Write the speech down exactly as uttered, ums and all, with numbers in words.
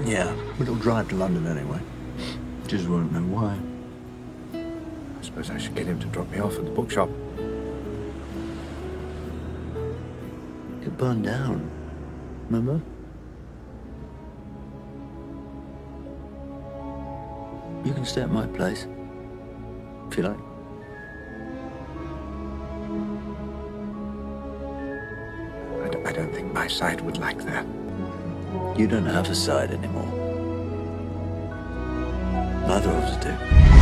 Yeah, but it'll drive to London anyway. Just won't know why. I suppose I should get him to drop me off at the bookshop. It burned down. Remember? You can stay at my place, if you like. I, d I don't think my side would like that. You don't have a side anymore. Neither of us do.